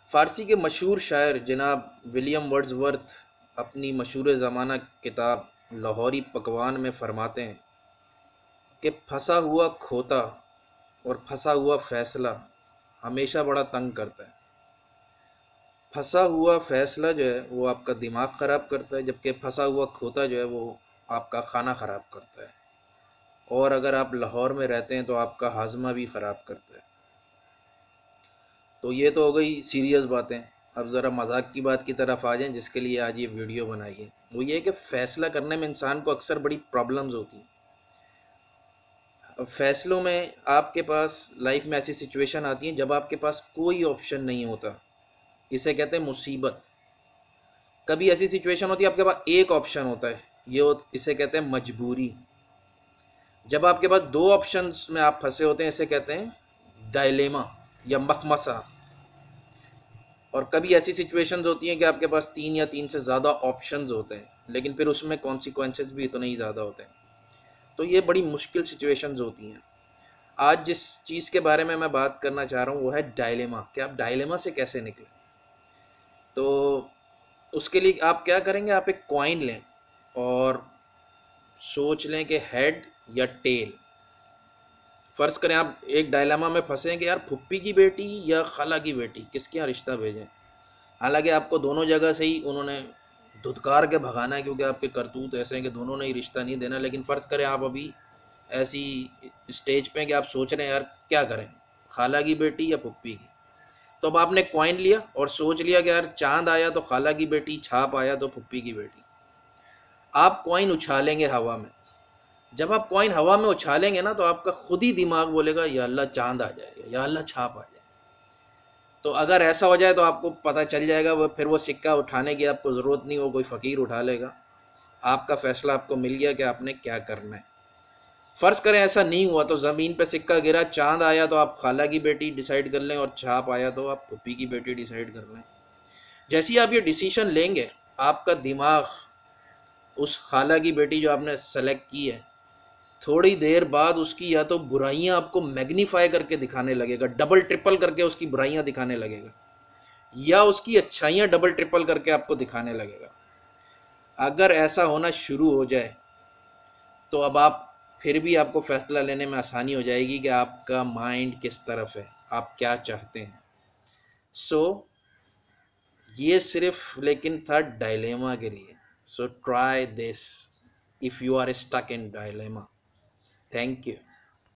फ़ारसी के मशहूर शायर जनाब विलियम वर्ड्सवर्थ अपनी मशहूर ज़माना किताब लाहौरी पकवान में फ़रमाते हैं कि फंसा हुआ खोता और फंसा हुआ फ़ैसला हमेशा बड़ा तंग करता है। फंसा हुआ फ़ैसला जो है वो आपका दिमाग ख़राब करता है, जबकि फंसा हुआ खोता जो है वो आपका खाना ख़राब करता है। और अगर आप लाहौर में रहते हैं तो आपका हाजमा भी ख़राब करता है। तो ये तो हो गई सीरियस बातें। अब ज़रा मजाक की बात की तरफ आ जाएं, जिसके लिए आज ये वीडियो बनाई है। वो ये है कि फ़ैसला करने में इंसान को अक्सर बड़ी प्रॉब्लम्स होती हैं। अब फ़ैसलों में आपके पास लाइफ में ऐसी सिचुएशन आती हैं जब आपके पास कोई ऑप्शन नहीं होता। इसे कहते हैं मुसीबत। कभी ऐसी सिचुएशन होती है आपके पास एक ऑप्शन होता है, इसे कहते हैं मजबूरी। जब आपके पास दो ऑप्शंस में आप फंसे होते हैं, इसे कहते हैं डायलेमा या मखमसा। और कभी ऐसी सिचुएशंस होती हैं कि आपके पास तीन या तीन से ज़्यादा ऑप्शंस होते हैं, लेकिन फिर उसमें कॉन्सिक्वेंसेस भी इतने ही ज़्यादा होते हैं। तो ये बड़ी मुश्किल सिचुएशंस होती हैं। आज जिस चीज़ के बारे में मैं बात करना चाह रहा हूँ वो है डायलेमा, कि आप डायलेमा से कैसे निकलें। तो उसके लिए आप क्या करेंगे, आप एक कॉइन लें और सोच लें कि हेड या टेल। फ़र्ज़ करें आप एक डायलेमा में फंसे हैं कि यार फुप्पी की बेटी या खाला की बेटी, किसके यहाँ रिश्ता भेजें। हालांकि आपको दोनों जगह से ही उन्होंने धुतकार के भगाना है, क्योंकि आपके करतूत ऐसे हैं कि दोनों ने ही रिश्ता नहीं देना। लेकिन फ़र्ज़ करें आप अभी ऐसी स्टेज पे हैं कि आप सोच रहे हैं यार क्या करें, खाला की बेटी या पुप्पी की। तो अब आपने कॉइन लिया और सोच लिया कि यार चांद आया तो खाला की बेटी, छाप आया तो पुप्पी की बेटी। आप कॉइन उछालेंगे हवा में। जब आप कॉइन हवा में उछालेंगे ना, तो आपका खुद ही दिमाग बोलेगा या अल्लाह चांद आ जाएगा, या अल्लाह छाप आ जाएगा। तो अगर ऐसा हो जाए तो आपको पता चल जाएगा, वो फिर वो सिक्का उठाने की आपको ज़रूरत नहीं, वो कोई फ़कीर उठा लेगा। आपका फ़ैसला आपको मिल गया कि आपने क्या करना है। फ़र्ज़ करें ऐसा नहीं हुआ, तो ज़मीन पे सिक्का गिरा, चांद आया तो आप खाला की बेटी डिसाइड कर लें, और छाप आया तो आप पुप्पी की बेटी डिसाइड कर लें। जैसे ही आप ये डिसीजन लेंगे, आपका दिमाग उस खाला की बेटी जो आपने सेलेक्ट की है, थोड़ी देर बाद उसकी या तो बुराइयां आपको मैग्नीफाई करके दिखाने लगेगा, डबल ट्रिपल करके उसकी बुराइयां दिखाने लगेगा, या उसकी अच्छाइयां डबल ट्रिपल करके आपको दिखाने लगेगा। अगर ऐसा होना शुरू हो जाए तो अब आप फिर भी आपको फैसला लेने में आसानी हो जाएगी कि आपका माइंड किस तरफ है, आप क्या चाहते हैं। सो ये सिर्फ लेकिन था डायलेमा के लिए। So try this if you are stuck in dilemma. Thank you.